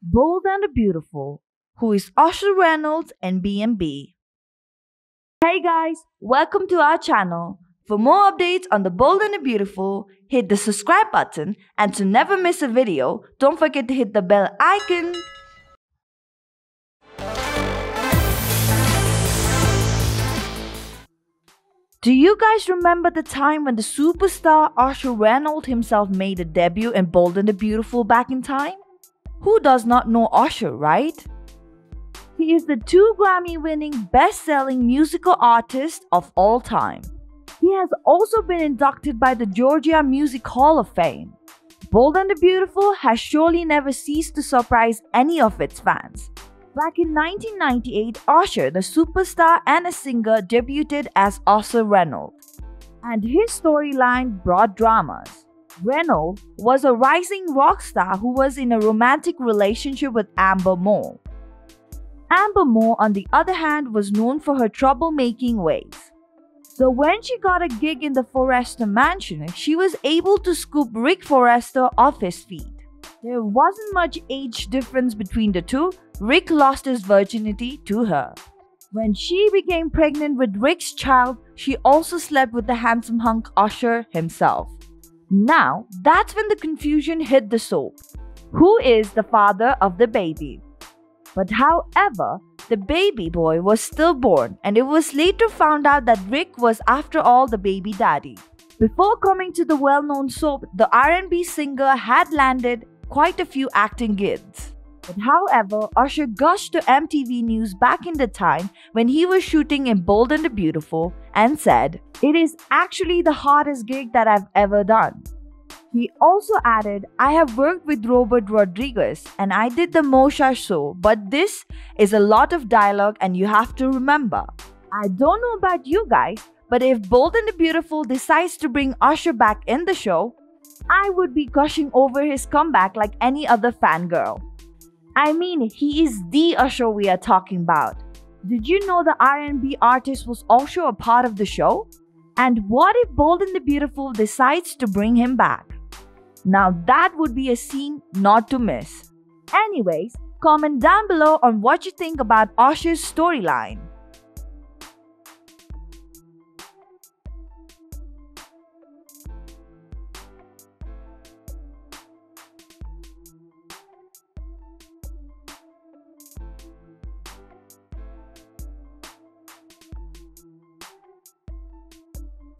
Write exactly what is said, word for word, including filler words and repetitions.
Bold and the Beautiful, who is Usher Raynolds and B and B. Hey guys, welcome to our channel. For more updates on the Bold and the Beautiful, hit the subscribe button, and to never miss a video, don't forget to hit the bell icon. Do you guys remember the time when the superstar Usher Raymond himself made a debut in Bold and the Beautiful back in time? Who does not know Usher, right? He is the two Grammy-winning best-selling musical artist of all time. He has also been inducted by the Georgia Music Hall of Fame. Bold and the Beautiful has surely never ceased to surprise any of its fans. Back in nineteen ninety-eight, Usher, the superstar and a singer, debuted as Usher Raynolds, and his storyline brought dramas. Raynolds was a rising rock star who was in a romantic relationship with Amber Moore. Amber Moore, on the other hand, was known for her troublemaking ways. So when she got a gig in the Forrester mansion, she was able to scoop Rick Forrester off his feet. There wasn't much age difference between the two. Rick lost his virginity to her. When she became pregnant with Rick's child, she also slept with the handsome hunk Usher himself. Now, that's when the confusion hit the soap. Who is the father of the baby? But however, the baby boy was stillborn, and it was later found out that Rick was after all the baby daddy. Before coming to the well-known soap, the R and B singer had landed quite a few acting gigs. But however, Usher gushed to M T V News back in the time when he was shooting in Bold and the Beautiful and said, "It is actually the hardest gig that I've ever done." He also added, "I have worked with Robert Rodriguez and I did the Moshe show, but this is a lot of dialogue and you have to remember." I don't know about you guys, but if Bold and the Beautiful decides to bring Usher back in the show, I would be gushing over his comeback like any other fangirl. I mean, he is the Usher we are talking about. Did you know the R and B artist was also a part of the show? And what if Bold and the Beautiful decides to bring him back? Now that would be a scene not to miss. Anyways, comment down below on what you think about Usher's storyline.